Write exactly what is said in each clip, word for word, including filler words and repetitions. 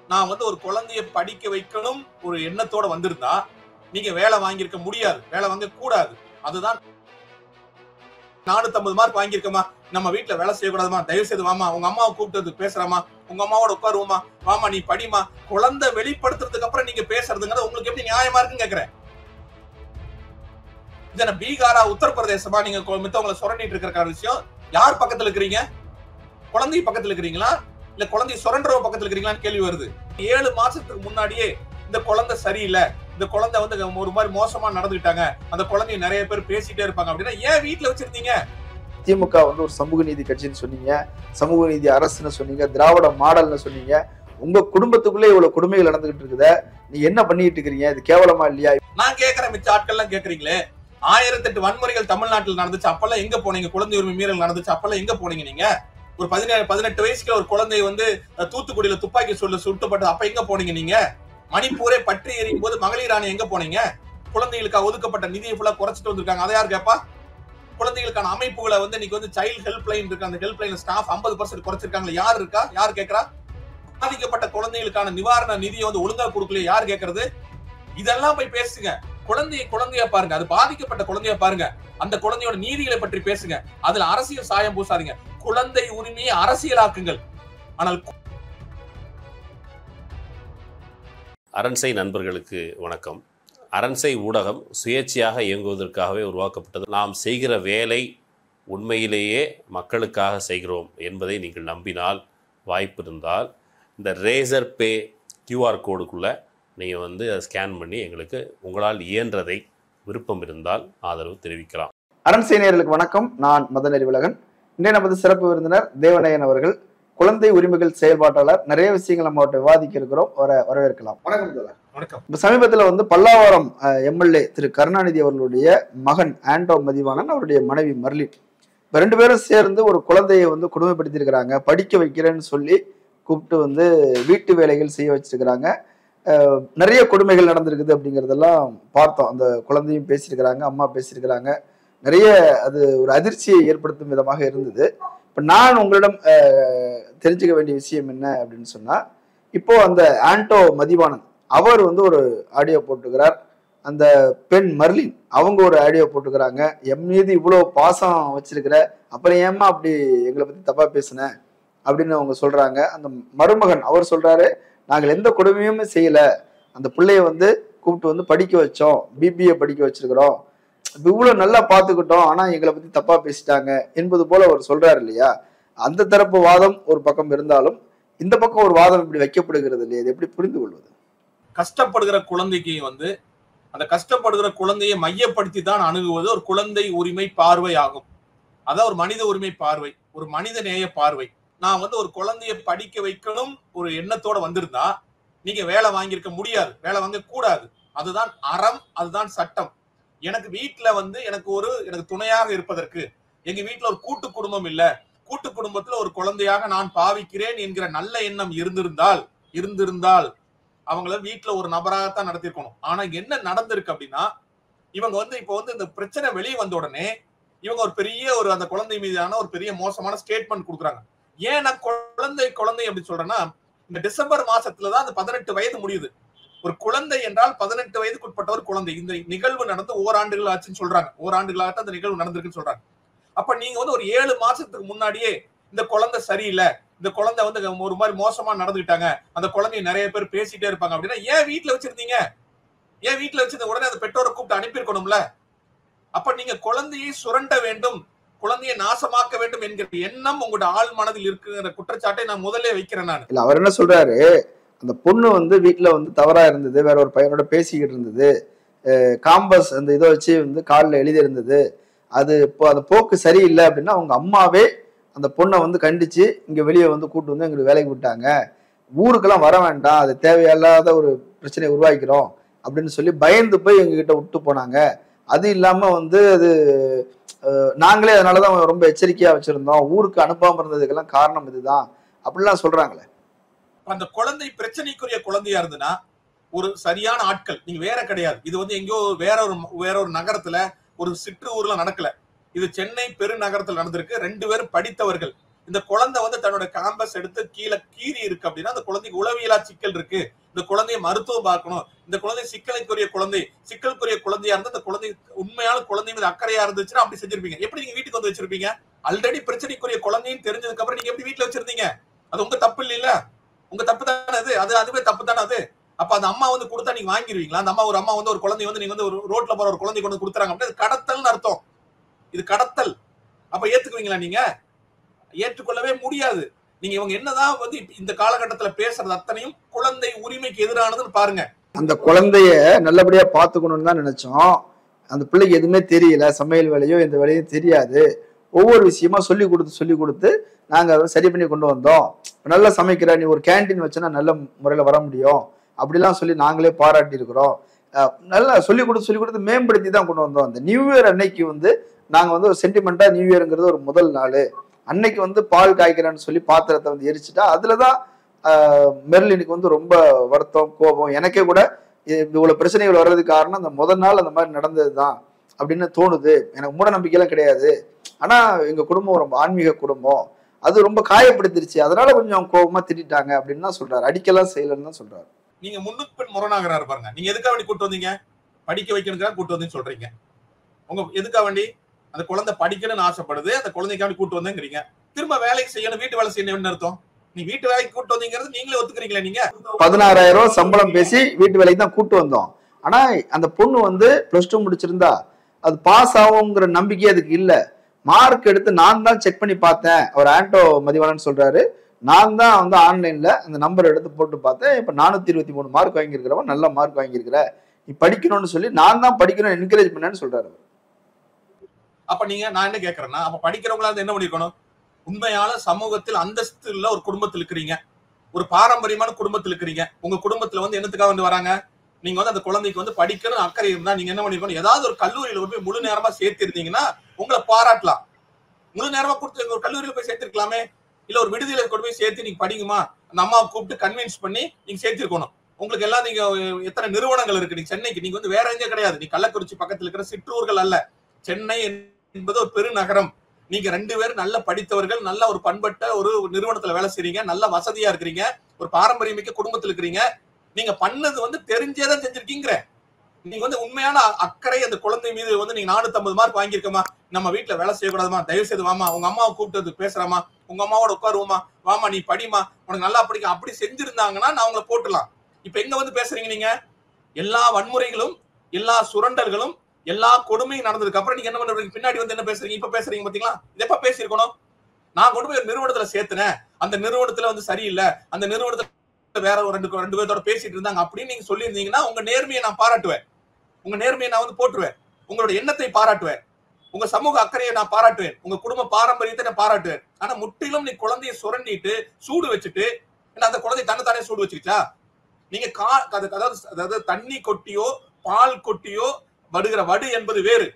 நான் வந்து ஒரு குழந்தைய படிக்க வைக்கணும் ஒரு எண்ணத்தோட வந்திருந்தா நீங்க வேலை வாங்கியிருக்க முடியாது, வேலை வாங்க கூடாது. அதுதான் நானூத்தி ஐம்பது மார்க் வாங்கியிருக்கமா, நம்ம வீட்டுல வேலை செய்யக்கூடாதுமா, தயவு செய்து வாமா, உங்க அம்மாவை கூப்பிட்டு பேசுறாமா, உங்க அம்மாவோட உட்காருவோமா, வாமா நீ படிமா, குழந்தை வெளிப்படுத்துறதுக்கு அப்புறம் நீங்க பேசுறதுங்கிறது உங்களுக்கு எப்படி நியாயமா இருக்குன்னு கேக்குறேன். இதன பீகாரா உத்தரப்பிரதேசமா நீங்க மித்தவங்களை சுரண்டிட்டு இருக்கிற விஷயம்? யார் பக்கத்துல இருக்கிறீங்க? குழந்தை பக்கத்துல இருக்கிறீங்களா இல்ல குழந்தை சுரண்டற பக்கத்துல இருக்கிறீங்களான்னு கேள்வி வருது. ஏழு மாசத்துக்கு முன்னாடியே இந்த குழந்தை சரியில்லை, இந்த குழந்தை வந்து ஒரு மாதிரி மோசமா நடந்துட்டாங்க, அந்த குழந்தைய நிறைய பேர் பேசிட்டே இருப்பாங்க அப்படின்னா ஏன் வீட்டுல வச்சிருந்தீங்க? திமுக வந்து ஒரு சமூக நீதி கட்சின்னு சொன்னீங்க, சமூக நீதி அரசுன்னு சொன்னீங்க, திராவிட மாடல்னு சொன்னீங்க. உங்க குடும்பத்துக்குள்ளே இவ்வளவு கொடுமைகள் நடந்துகிட்டு இருக்குத, நீங்க என்ன பண்ணிட்டு இருக்கீங்க? இது கேவலமா இல்லையா? நான் கேட்கிறேன், மிச்ச ஆட்கள் எல்லாம் கேக்குறீங்களே, ஆயிரத்தி எட்டு வன்முறைகள் தமிழ்நாட்டில் நடந்துச்சு, அப்பெல்லாம் எங்க போனீங்க? குழந்தை உரிமை மீறல் நடந்துச்சு, அப்பெல்லாம் எங்க போனீங்க? நீங்க ஒரு பதினேழு பதினெட்டு வயசுல ஒரு குழந்தை வந்து தூத்துக்குடியில துப்பாக்கி சொல்ல சுட்டுப்பட்டது, அப்ப எங்க போனீங்க? நீங்க மணிப்பூரே பற்றி எறியும் போது மகளிர் ஆணை எங்க போனீங்க? குழந்தைகளுக்கு ஒதுக்கப்பட்ட நிதியை ஃபுல்லா குறைச்சிட்டு வந்திருக்காங்க, அதை யார் கேப்பா? குழந்தைகளுக்கான அமைப்புகளை வந்து இன்னைக்கு வந்து சைல்ட் ஹெல்ப் லைன் இருக்கு, அந்த ஹெல்ப் லைன் ஸ்டாஃப் ஐம்பது பர்சன்ட் குறைச்சிருக்காங்க, யார் இருக்கா? யார் கேட்கறா? பாதிக்கப்பட்ட குழந்தைகளுக்கான நிவாரண நிதியை வந்து ஒழுங்கா கொடுக்கல, யார் கேட்கறது? இதெல்லாம் போய் பேசுங்க. குழந்தைய குழந்தையா பாருங்க, அது பாதிக்கப்பட்ட குழந்தையா பாருங்க, அந்த குழந்தையோட நீதிகளை பற்றி பேசுங்க. அதுல அரசியல் சாயம் பூசாதீங்க. குழந்தை உரிமையை அரசியலாக்குங்கள். ஆனால் அரண்சை நண்பர்களுக்கு வணக்கம். அரண்சை ஊடகம் சுயேட்சையாக இயங்குவதற்காகவே உருவாக்கப்பட்டது. நாம் செய்கிற வேலை உண்மையிலேயே மக்களுக்காக செய்கிறோம் என்பதை நீங்கள் நம்பினால், வாய்ப்பு இருந்தால் இந்த ரேசர் பே கியூஆர் கோடுக்குள்ளே நீங்கள் வந்து அதை ஸ்கேன் பண்ணி எங்களுக்கு உங்களால் இயன்றதை விருப்பம் இருந்தால் ஆதரவு தெரிவிக்கலாம். அரண்சை நேயர்களுக்கு வணக்கம். நான் மதன் அறிவுலகன். இன்றைய நமது சிறப்பு விருந்தினர் தேவநயன் அவர்கள், குழந்தை உரிமைகள் செயல்பாட்டாளர். நிறைய விஷயங்கள் நம்ம அவர்கிட்ட விவாதிக்க இருக்கிறோம், வர வரவேற்கலாம். வணக்கம் தோழர். வணக்கம். இப்ப சமீபத்தில் வந்து பல்லாவரம் எம்எல்ஏ திரு கருணாநிதி அவர்களுடைய மகன் ஆண்டோ மதிவாணன், அவருடைய மனைவி மர்லின், இப்ப ரெண்டு பேரும் சேர்ந்து ஒரு குழந்தையை வந்து கொடுமைப்படுத்தி இருக்கிறாங்க. படிக்க வைக்கிறேன்னு சொல்லி கூப்பிட்டு வந்து வீட்டு வேலைகள் செய்ய வச்சிருக்கிறாங்க. நிறைய கொடுமைகள் நடந்திருக்குது அப்படிங்கிறதெல்லாம் பார்த்தோம். அந்த குழந்தையும் பேசியிருக்கிறாங்க, அம்மா பேசியிருக்கிறாங்க. நிறைய அது ஒரு அதிர்ச்சியை ஏற்படுத்தும் விதமாக இருந்தது. இப்போ நான் உங்களிடம் தெரிஞ்சுக்க வேண்டிய விஷயம் என்ன அப்படின்னு சொன்னா, இப்போ அந்த ஆண்டோ மதிவாணன் அவர் வந்து ஒரு ஆடியோ போட்டுக்கிறார். அந்த பெண் மர்லின் அவங்க ஒரு ஆடியோ போட்டுக்கிறாங்க. எம் மீது இவ்வளவு பாசம் வச்சிருக்கிற, அப்புறம் ஏமா அப்படி எங்களை பத்தி தப்பா பேசுன அப்படின்னு அவங்க சொல்றாங்க. அந்த மருமகன் அவர் சொல்றாரு, நாங்கள் எந்த கொடுமையுமே செய்யல, அந்த பிள்ளைய வந்து கூப்பிட்டு வந்து படிக்க வச்சோம், பிபிஏ படிக்க வச்சிருக்கிறோம், இவ்வளவு நல்லா பார்த்துக்கிட்டோம், ஆனா எங்களை பத்தி தப்பா பேசிட்டாங்க என்பது போல அவர் சொல்றாரு இல்லையா? அந்த தரப்பு வாதம் ஒரு பக்கம் இருந்தாலும் இந்த பக்கம் ஒரு வாதம் இப்படி வைக்கப்படுகிறது இல்லையா? இது எப்படி புரிந்து கொள்வது? கஷ்டப்படுகிற குழந்தைக்கு வந்து அந்த கஷ்டப்படுகிற குழந்தையை மையப்படுத்தி தான் அணுகுவது ஒரு குழந்தை உரிமை பார்வை ஆகும். அதான் ஒரு மனித உரிமை பார்வை, ஒரு மனித நேய பார்வை. நான் வந்து ஒரு குழந்தைய படிக்க வைக்கணும் ஒரு எண்ணத்தோட வந்திருந்தா நீங்க வேலை வாங்கியிருக்க முடியாது, வேலை வாங்க கூடாது. அதுதான் அறம், அதுதான் சட்டம். எனக்கு வீட்டுல வந்து எனக்கு ஒரு எனக்கு துணையாக இருப்பதற்கு, எங்க வீட்டுல ஒரு கூட்டு குடும்பம் இல்ல, கூட்டு குடும்பத்துல ஒரு குழந்தையாக நான் பாவிக்கிறேன் என்கிற நல்ல எண்ணம் இருந்திருந்தால் இருந்திருந்தால் அவங்கள வீட்டுல ஒரு நபராகத்தான் நடத்திருக்கணும். ஆனா என்ன நடந்திருக்கு அப்படின்னா, இவங்க வந்து இப்போ வந்து இந்த பிரச்சனை வெளியே வந்த உடனே இவங்க ஒரு பெரிய ஒரு அந்த குழந்தை மீதான ஒரு பெரிய மோசமான ஸ்டேட்மெண்ட் கொடுக்குறாங்க. ஏன் நான் குழந்தை குழந்தை அப்படி சொல்றேன்னா, இந்த டிசம்பர் மாசத்துலதான் அந்த பதினெட்டு வயது முடியுது. ஒரு குழந்தை என்றால் பதினெட்டு வயதுக்கு உட்பட்ட ஒரு குழந்தை. இந்த நிகழ்வு நடந்து ஓராண்டுகள் ஆச்சுன்னு சொல்றாங்க, ஓராண்டுகளாக அந்த நிகழ்வு நடந்திருக்குன்னு சொல்றாங்க. அப்ப நீங்க வந்து ஒரு ஏழு மாசத்துக்கு முன்னாடியே இந்த குழந்தை சரியில்லை, இந்த குழந்தை வந்து ஒரு மாதிரி மோசமா நடந்துட்டாங்க, அந்த குழந்தைய நிறைய பேர் பேசிட்டே இருப்பாங்க அப்படின்னா ஏன் வீட்டுல வச்சிருந்தீங்க? ஏன் வீட்டுல வச்சிருந்த உடனே அந்த பெற்றோரை கூப்பிட்டு அனுப்பியிருக்கணும்ல? அப்ப நீங்க குழந்தையை சுரண்ட வேண்டும், குழந்தையை நாசமாக்க வேண்டும் என்கிற எண்ணம் உங்களோட ஆள் மனதில் இருக்குங்கிற குற்றச்சாட்டை நான் முதல்ல வைக்கிறேன். நான் இல்ல, அவர் என்ன சொல்றாரு, அந்த பொண்ணு வந்து வீட்டுல வந்து தவறா இருந்தது, வேற ஒரு பையனோட பேசிக்கிட்டு இருந்தது, காம்பஸ் அந்த இதை வச்சு வந்து காலில் எழுதி இருந்தது, அது இப்போ அந்த போக்கு சரியில்லை அப்படின்னா அவங்க அம்மாவே அந்த பொண்ணை வந்து கண்டிச்சு இங்க வெளியே வந்து கூட்டு வந்து எங்களுக்கு வேலைக்கு விட்டாங்க, ஊருக்கெல்லாம் வர வேண்டாம், அது தேவையில்லாத ஒரு பிரச்சனையை உருவாக்கிறோம் அப்படின்னு சொல்லி பயந்து போய் எங்ககிட்ட விட்டு போனாங்க. அது இல்லாம வந்து அது நாங்களே அதனாலதான் ரொம்ப எச்சரிக்கையா வச்சிருந்தோம், ஊருக்கு அனுப்பாம இருந்ததுக்கெல்லாம் காரணம் இதுதான் அப்படிலாம் சொல்றாங்களே. அந்த குழந்தை பிரச்சனைக்குரிய குழந்தையா இருந்துன்னா ஒரு சரியான ஆட்கள், நீங்க வேற கிடையாது. இது வந்து எங்கேயோ வேற ஒரு வேற ஒரு நகரத்துல ஒரு சிற்று ஊர்ல நடக்கல, இது சென்னை பெருநகரத்தில் நடந்திருக்கு. ரெண்டு பேரும் படித்தவர்கள். இந்த குழந்தை வந்து தன்னோட கேம்பஸ் எடுத்து கீழே கீறி இருக்கு அப்படின்னா அந்த குழந்தைக்கு உளவியலா சிக்கல் இருக்கு, இந்த குழந்தைய மருத்துவம் பார்க்கணும், இந்த குழந்தை சிக்கலுக்குரிய குழந்தை சிக்கலுக்குரிய குழந்தையா இருந்தா அந்த குழந்தை உண்மையான குழந்தை மீது அக்கறையா இருந்துச்சுன்னா அப்படி செஞ்சிருப்பீங்க. எப்படி நீங்க வீட்டுக்கு வந்து வச்சிருப்பீங்க? ஆல்ரெடி பிரச்சனைக்குரிய குழந்தைன்னு தெரிஞ்சதுக்கு அப்புறம் நீங்க எப்படி வீட்டுல வச்சிருந்தீங்க? அது உங்க தப்பு இல்ல, உங்க தப்பு தானே அது, அது அதுவே தப்பு தானே அது. அப்ப அந்த அம்மா வந்து கொடுத்தா நீங்க வாங்கிருவீங்களா? அந்த அம்மா ஒரு அம்மா வந்து ஒரு குழந்தை வந்து நீங்க வந்து ஒரு ரோட்ல போற ஒரு குழந்தை கொண்டு கொடுத்துறாங்க அப்படின்னா கடத்தல்னு அர்த்தம். இது கடத்தல். அப்ப ஏத்துக்குவீங்களா? நீங்க ஏற்றுக்கொள்ளவே முடியாது. நீங்க இவங்க என்னதான் வந்து இந்த காலகட்டத்துல பேசுறது அத்தனையும் குழந்தை உரிமைக்கு எதிரானதுன்னு பாருங்க. அந்த குழந்தைய நல்லபடியா பாத்துக்கணும்னு தான் நினைச்சோம். அந்த பிள்ளைக்கு எதுவுமே தெரியல, சமையல் வேலையோ எந்த வேலையும் தெரியாது. ஒவ்வொரு விஷயமா சொல்லி கொடுத்து சொல்லி கொடுத்து நாங்க அதை சரி பண்ணி கொண்டு வந்தோம். நல்லா சமைக்கிற, நீ ஒரு கேன்டீன் வச்சனா நல்ல முறையில வர முடியும் அப்படிலாம் சொல்லி நாங்களே பாராட்டி இருக்கிறோம். நல்லா சொல்லி கொடுத்து சொல்லி கொடுத்து மேம்படுத்தி தான் கொண்டு வந்தோம். அந்த நியூ இயர் அன்னைக்கு வந்து நாங்க வந்து ஒரு சென்டிமெண்டா நியூ இயர்ங்கிறது ஒரு முதல் நாள் அன்னைக்கு வந்து பால் காய்க்கிறேன்னு சொல்லி பாத்திரத்தை வந்து எரிச்சுட்டா அதுலதான் ஆஹ் மெர்லினுக்கு வந்து ரொம்ப வருத்தம், கோபம். எனக்கே கூட இவ்வளவு பிரச்சனைகள் வர்றதுக்கு காரணம் அந்த முதல் நாள் அந்த மாதிரி நடந்ததுதான் அப்படின்னு தோணுது. எனக்கு மூட நம்பிக்கையெல்லாம் கிடையாது, ஆனா எங்க குடும்பம் ரொம்ப ஆன்மீக குடும்பம், அது ரொம்ப காயப்படுத்திருச்சு, அதனால கொஞ்சம் கோபமா திட்டாங்க அப்படின்னு தான் சொல்றாரு. அடிக்கலாம் செய்யலன்னு தான் சொல்றாரு. நீங்க முன்னுக்கு பின் முரணாகிறாரு பாருங்க. நீங்க எதுக்காக வேண்டி கூட்டு வந்தீங்க? படிக்க வைக்கணுக்காக கூட்டு வந்தீங்கன்னு சொல்றீங்க. உங்க எதுக்காக வேண்டி? அந்த குழந்தை படிக்கணும்னு ஆசைப்படுது, அந்த குழந்தைக்காக கூட்டு வந்தேங்கிறீங்க. திரும்ப வேலைக்கு செய்யணும், வீட்டு வேலை செய்யணும்னு அர்த்தம். நீ வீட்டு வேலைக்கு கூட்டு வந்தீங்கிறது நீங்களே ஒத்துக்கிறீங்களா? நீங்க பதினாறாயிரம் ரூபாய் சம்பளம் பேசி வீட்டு வேலைக்கு தான் கூட்டு வந்தோம். ஆனா அந்த பொண்ணு வந்து பிளஸ் டூ முடிச்சிருந்தா அது பாஸ் ஆகுங்கிற நம்பிக்கை அதுக்கு இல்ல. மார்க் எடுத்து நான் தான் செக் பண்ணி பார்த்தேன். அவர் ஆண்டோ மதிவானன் சொல்றாரு, நான் தான் வந்து ஆன்லைன்ல அந்த நம்பர் எடுத்து போட்டு பார்த்தேன். இப்ப நானூத்தி இருபத்தி மூணு மார்க் வாங்கியிருக்கிறவன் நல்ல மார்க் வாங்கியிருக்கிற, நீ படிக்கணும்னு சொல்லி நான் தான் படிக்கணும் என்கரேஜ் பண்ணேன்னு சொல்றாரு. அப்ப நீங்க நான் என்ன கேட்கறேன்னா, அப்ப படிக்கிறவங்களா என்ன பண்ணிருக்கணும்? உண்மையான சமூகத்தில் அந்தஸ்து உள்ள ஒரு குடும்பத்தில் இருக்கிறீங்க, ஒரு பாரம்பரியமான குடும்பத்தில் இருக்கிறீங்க. உங்க குடும்பத்துல வந்து என்னத்துக்காக வந்து வராங்க? நீங்க வந்து அந்த குழந்தைக்கு வந்து படிக்கணும் அக்கறை இருந்தா நீங்க என்ன பண்ணிருக்கணும்? ஏதாவது ஒரு கல்லூரியில போய் முழு நேரமா சேர்த்திருந்தீங்கன்னா உங்களை பாராட்டலாம். முழு நேரமா கொடுத்து ஒரு கல்லூரியில போய் சேர்த்திருக்கலாமே. இல்ல ஒரு விடுதியில கொண்டு போய் சேர்த்து நீங்க படிக்குமா அந்த அம்மாவை கூப்பிட்டு கன்வின்ஸ் பண்ணி நீங்க சேர்த்திருக்கணும். உங்களுக்கு எல்லாம் நீங்க எத்தனை நிறுவனங்கள் இருக்கு. நீங்க சென்னைக்கு நீங்க வந்து வேற எங்கே கிடையாது. நீ கள்ளக்குறிச்சி பக்கத்துல இருக்கிற சிற்றூர்கள் அல்ல. சென்னை என்பது ஒரு பெருநகரம். நீங்க ரெண்டு பேரும் நல்ல படித்தவர்கள், நல்ல ஒரு பண்பட்ட ஒரு நிறுவனத்துல வேலை செய்றீங்க, நல்ல வசதியா இருக்கிறீங்க, ஒரு பாரம்பரியமிக்க குடும்பத்தில் இருக்கிறீங்க. நீங்க பண்ணது வந்து தெரிஞ்சேதான் செஞ்சிருக்கீங்க. நீங்க வந்து உண்மையான அக்கறை அந்த குழந்தை மீது வந்து நீங்க நானூத்தி ஐம்பது மார்க் வாங்கியிருக்கமா, நம்ம வீட்டுல வேலை செய்யக்கூடாதுமா, தயவு செய்து வாமா, உங்க அம்மாவை கூப்பிட்டு பேசுறாமா, உங்க அம்மாவோட உட்காருவோமா, வாமா நீ படிமா, உனக்கு நல்லா படிக்க, அப்படி செஞ்சிருந்தாங்கன்னா நான் அவங்களை போட்டுலாம். இப்ப எங்க வந்து பேசுறீங்க நீங்க? எல்லா வன்முறைகளும், எல்லா சுரண்டல்களும், எல்லா கொடுமையும் நடந்ததுக்கு அப்புறம் நீங்க என்ன பண்றீங்க? பின்னாடி வந்து என்ன பேசுறீங்க? இப்ப பேசுறீங்க பாத்தீங்களா? இது எப்ப பேசியிருக்கணும்? நான் கொண்டு போய் ஒரு நிறுவனத்துல சேர்த்துனேன், அந்த நிறுவனத்துல வந்து சரியில்லை, அந்த நிறுவனத்துல வேற ஒரு ரெண்டு ரெண்டு பேர்த்தோட பேசிட்டு இருந்தாங்க அப்படின்னு நீங்க சொல்லியிருந்தீங்கன்னா உங்க நேர்மையை நான் பாராட்டுவேன், உங்க நேர்மையை நான் வந்து போட்டுருவேன், உங்களோட எண்ணத்தை பாராட்டுவேன், உங்க சமூக அக்கறையை நான் பாராட்டுவேன், உங்க குடும்ப பாரம்பரியத்தை நான் பாராட்டுவேன். ஆனா முற்றிலும் நீ குழந்தைய சுரண்டிட்டு சூடு வச்சுட்டு, அந்த குழந்தை தன்னைத்தானே சூடு வச்சுக்கிச்சா? நீங்க கா அதாவது அதாவது தண்ணி கொட்டியோ பால் கொட்டியோ வடுகிற வடு என்பது வேறு,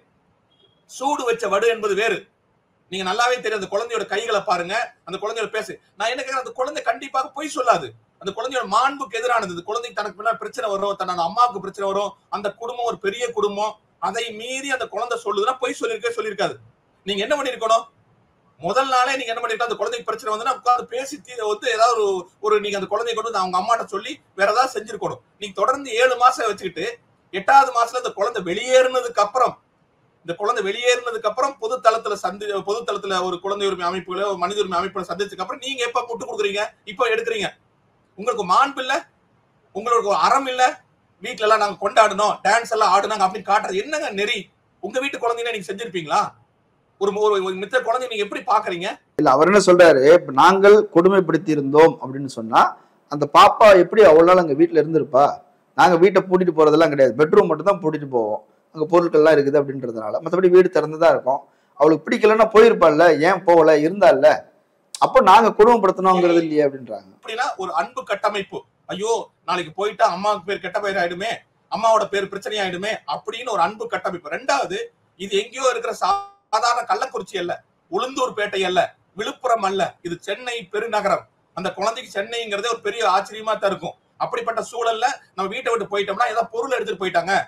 சூடு வச்ச வடு என்பது வேறு. நீங்க நல்லாவே தெரியும். அந்த குழந்தையோட கைகளை பாருங்க, அந்த குழந்தையோட பேசு. நான் என்ன கேட்கிறேன், அந்த குழந்தை கண்டிப்பாக பொய் சொல்லாது. அந்த குழந்தையோட மாண்புக்கு எதிரானது. குழந்தைக்கு தனக்கு பின்னாடி பிரச்சனை வரும், தன்னோட அம்மாவுக்கு பிரச்சனை வரும், அந்த குடும்பம் ஒரு பெரிய குடும்பம், அதை மீறி அந்த குழந்தை சொல்லுதுன்னா பொய் சொல்லிருக்கே சொல்லியிருக்காது. நீங்க என்ன பண்ணிருக்கணும்? முதல் நாளே நீங்க என்ன பண்ணிருக்கோம்? அந்த குழந்தைக்கு பிரச்சனை வந்து உட்காந்து பேசி வந்து ஏதாவது ஒரு நீங்க அந்த குழந்தைய கொண்டு வந்து அவங்க அம்மாட்ட சொல்லி வேற ஏதாவது செஞ்சிருக்கணும். நீங்க தொடர்ந்து ஏழு மாசம் வச்சுக்கிட்டு எட்டாவது மாசத்துல இந்த குழந்தை வெளியேறினதுக்கு அப்புறம் இந்த குழந்தை வெளியேறினதுக்கு அப்புறம் பொது தளத்துல சந்தி பொது தளத்துல ஒரு குழந்தை உரிமை அமைப்புகளோ மனித உரிமை அமைப்புகளை சந்திச்சதுக்கு அப்புறம் நீங்க எப்ப முட்டு கொடுக்குறீங்க? இப்ப எடுக்கிறீங்க. உங்களுக்கு மாண்பு இல்ல, உங்களுக்கு ஒரு அறம் இல்ல. வீட்டுல எல்லாம் நாங்க கொண்டாடணும், டான்ஸ் எல்லாம் ஆடுனாங்க அப்படின்னு காட்டுறது என்னங்க நெறி? உங்க வீட்டு குழந்தைங்க நீங்க செஞ்சிருப்பீங்களா? ஒரு மித்த குழந்தை நீங்க எப்படி பாக்குறீங்க? இல்ல அவர் என்ன சொல்றாரு, நாங்கள் கொடுமைப்படுத்தி இருந்தோம் அப்படின்னு சொன்னா அந்த பாப்பா எப்படி அவ்வளவு நாள் அங்க வீட்டுல இருந்திருப்பா? நாங்க வீட்டை பூட்டிட்டு போறதெல்லாம் கிடையாது, பெட்ரூம் மட்டும் தான் பூட்டிட்டு போவோம், அங்க பொருட்கள் எல்லாம் இருக்குது அப்படின்றதுனால. மற்றபடி வீடு திறந்துதான் இருக்கும். அவளுக்கு பிடிக்கலன்னா போயிருப்பாள்ல, ஏன் போகல, இருந்தால அப்போ நாங்க குடும்பப்படுத்தணுங்கிறது இல்லையே அப்படின்றாங்க. அப்படின்னா ஒரு அன்பு கட்டமைப்பு, ஐயோ நாளைக்கு போயிட்டா அம்மாவுக்கு பேர் கெட்ட பேர் ஆயிடுமே, அம்மாவோட பேர் பிரச்சனை ஆயிடுமே அப்படின்னு ஒரு அன்பு கட்டமைப்பு. ரெண்டாவது, இது எங்கேயோ இருக்கிற சாதாரண கள்ளக்குறிச்சி அல்ல, உளுந்தூர் பேட்டை அல்ல, விழுப்புரம் அல்ல, இது சென்னை பெருநகரம். அந்த குழந்தைக்கு சென்னைங்கிறதே ஒரு பெரிய ஆச்சரியமா தான் இருக்கும். அப்படிப்பட்ட சூழல்ல நம்ம வீட்டை விட்டு போயிட்டோம்னா ஏதாவது பொருள் எடுத்துட்டு போயிட்டாங்க,